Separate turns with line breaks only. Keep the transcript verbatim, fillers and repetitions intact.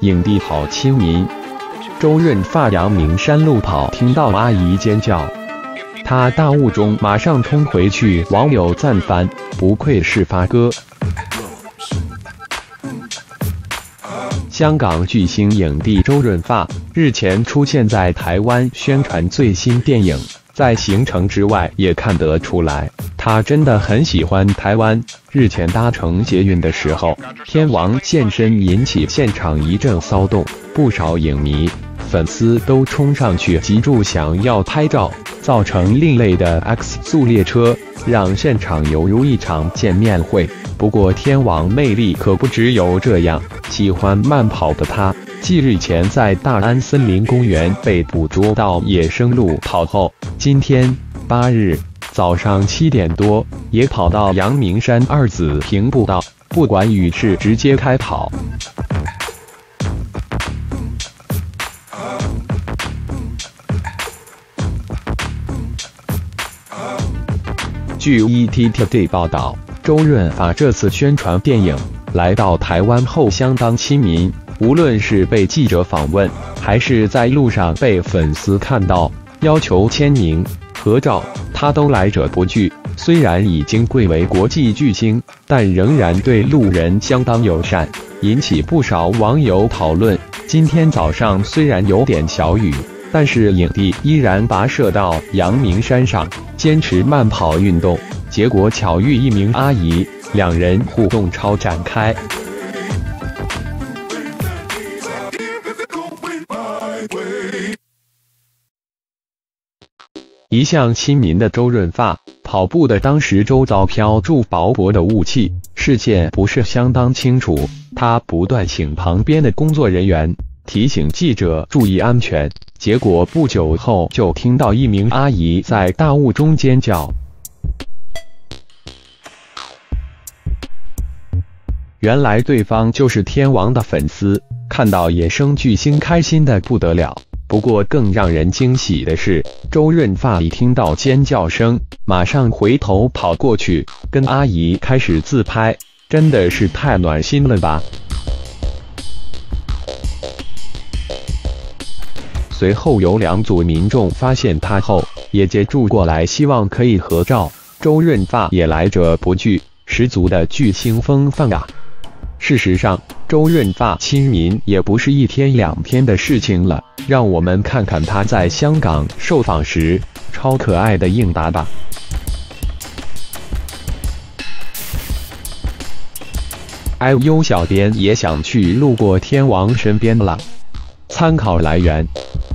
影帝好亲民。周润发阳明山路跑，听到阿姨尖叫，他大雾中马上冲回去，网友赞翻，不愧是发哥。香港巨星影帝周润发日前出现在台湾宣传最新电影，在行程之外也看得出来，他真的很喜欢台湾。日前搭乘捷运的时候，天王现身引起现场一阵骚动，不少影迷、粉丝都冲上去急住想要拍照，造成另类的 X 速列车，让现场犹如一场见面会。不过天王魅力可不只有这样，喜欢慢跑的他，继日前在大安森林公园被捕捉到野生路跑后，今天八日早上七点多也跑到阳明山二子坪步道，不管雨势直接开跑。据 E T Today 报道，周润发这次宣传电影来到台湾后相当亲民，无论是被记者访问，还是在路上被粉丝看到要求签名、合照，他都来者不拒。虽然已经贵为国际巨星，但仍然对路人相当友善，引起不少网友讨论。今天早上虽然有点小雨，但是影帝依然跋涉到阳明山上，坚持慢跑运动，结果巧遇一名阿姨，两人互动超展开。一向亲民的周润发，跑步的当时周遭飘住薄薄的雾气，视线不是相当清楚，他不断请旁边的工作人员提醒记者注意安全，结果不久后就听到一名阿姨在大雾中尖叫。原来对方就是天王的粉丝，看到野生巨星开心的不得了。不过更让人惊喜的是，周润发一听到尖叫声，马上回头跑过去，跟阿姨开始自拍，真的是太暖心了吧。随后有两组民众发现他后，也接住过来，希望可以合照。周润发也来者不拒，十足的巨星风范啊！事实上，周润发亲民也不是一天两天的事情了。让我们看看他在香港受访时超可爱的应答吧。哎呦，小编也想去路过天王身边了。参考来源。